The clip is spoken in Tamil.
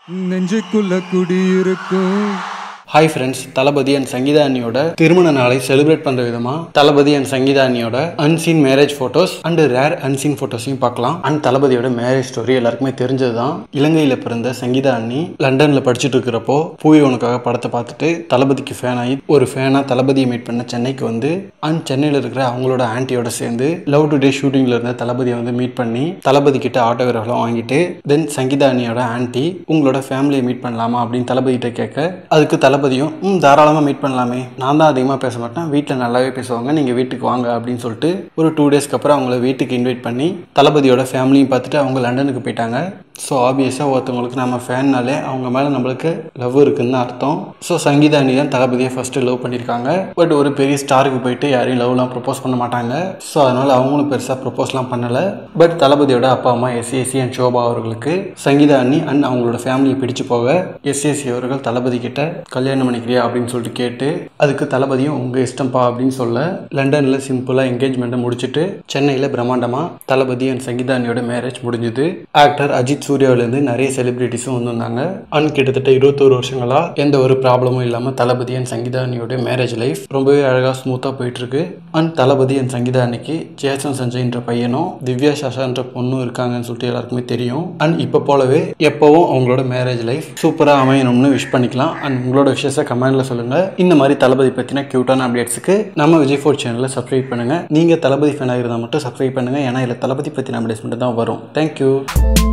நெஞ்சுக்குள்ள குடியிருக்கும். Hi friends, Thalapathy and Sangeetha அண்ணியோட திருமண நாளை செலிப்ரேட் பண்ணுற விதமாக தளபதி அண்ட் சங்கீதா அண்ணியோட unseen marriage photos and rare unseen ஃபோட்டோஸையும் பார்க்கலாம். அண்ட் தளபதியோட மேரேஜ் ஸ்டோரி எல்லாருக்குமே தெரிஞ்சது தான். இலங்கையில் பிறந்த சங்கீதா அண்ணி லண்டனில் படிச்சுட்டு இருக்கிறப்போ பூவி உனக்காக படத்தை பார்த்துட்டு தளபதிக்கு ஃபேன் ஆகி ஒரு ஃபேனாக தளபதியை மீட் பண்ண சென்னைக்கு வந்து அண்ட் சென்னையில் இருக்கிற அவங்களோட ஆன்ட்டியோட சேர்ந்து லவ் டுடே ஷூட்டிங்கில் இருந்த தளபதியை வந்து மீட் பண்ணி தளபதி கிட்ட ஆட்டோகிராஃப்லாம் வாங்கிட்டு தென் சங்கீதா அண்ணியோட ஆன்ட்டி உங்களோட ஃபேமிலியை மீட் பண்ணலாமா அப்படின்னு தளபதிகிட்ட கேட்க அதுக்கு தளபதியும் தாராளமாக மீட் பண்ணலாமே, நான் தான் அதிகமாக பேச மாட்டேன், வீட்டில் நல்லாவே பேசுவாங்க, நீங்கள் வீட்டுக்கு வாங்க அப்படின்னு சொல்லிட்டு ஒரு 2 டேஸ்க்கு அப்புறம் அவங்கள வீட்டுக்கு இன்வைட் பண்ணி தளபதியோட ஃபேமிலியும் பார்த்துட்டு அவங்க லண்டனுக்கு போயிட்டாங்க. ஸோ ஆப்வியஸாக ஒருத்தவங்களுக்கு நம்ம ஃபேன்னாலே அவங்க மேலே நம்மளுக்கு லவ் இருக்குன்னு அர்த்தம். ஸோ சங்கீதா அண்ணி தான் தளபதியை ஃபஸ்ட்டு லவ் பண்ணியிருக்காங்க. பட் ஒரு பெரிய ஸ்டாருக்கு போயிட்டு யாரையும் லவ்லாம் ப்ரப்போஸ் பண்ண மாட்டாங்க. ஸோ அதனால் அவங்களும் பெருசாக ப்ரப்போஸ்லாம் பண்ணலை. பட் தளபதியோட அப்பா அம்மா SAC அண்ட் ஷோபா அவர்களுக்கு சங்கீதா அண்ணி அண்ட் அவங்களோட ஃபேமிலியை பிடிச்சு போக SAC அவர்கள் தளபதி கிட்ட கல்யாணம் பண்ணிக்கிறியா அப்படின்னு சொல்லிட்டு கேட்டு அதுக்கு தளபதியும் உங்கள் இஷ்டம்ப்பா அப்படின்னு சொல்ல லண்டனில் சிம்பிளாக என்கேஜ்மெண்ட்டை முடிச்சுட்டு சென்னையில் பிரம்மாண்டமாக தளபதி அண்ட் சங்கீதா அண்ணியோட மேரேஜ் முடிஞ்சுது. ஆக்டர் அஜித் சூர்யாவிலேருந்து நிறைய செலிபிரிட்டிஸும் வந்திருந்தாங்க. அண்ட் கிட்டத்தட்ட 21 வருஷங்களா எந்த ஒரு ப்ராப்ளமும் இல்லாமல் தளபதி அண்ட் சங்கீதா அண்ணியோட மேரேஜ் லைஃப் ரொம்பவே அழகாக ஸ்மூத்தாக போயிட்டு இருக்கு. அண்ட் தளபதி அண்ட் சங்கீதா அன்னைக்கு ஜேசன் சஞ்சய்ன்ற பையனும் திவ்யா சாஷான்ற பொண்ணும் இருக்காங்கன்னு சொல்லிட்டு எல்லாருக்குமே தெரியும். அண்ட் இப்போ போலவே எப்பவும் அவங்களோட மேரேஜ் லைஃப் சூப்பராக அமையணும்னு விஷ் பண்ணிக்கலாம். அண்ட் உங்களோட விஷயத்தை கமெண்ட்ல சொல்லுங்க. இந்த மாதிரி தளபதி பற்றின கியூட்டான அப்டேட்ஸுக்கு நம்ம விஜய் 4 சேனலை சப்ஸ்கிரைப் பண்ணுங்க. நீங்கள் தளபதி ஃபேனாக இருந்தால் மட்டும் சப்ஸ்கிரைப் பண்ணுங்க, ஏன்னா இதில் தளபதி பற்றின அப்டேட்ஸ் மட்டும் தான் வரும். தேங்க்யூ.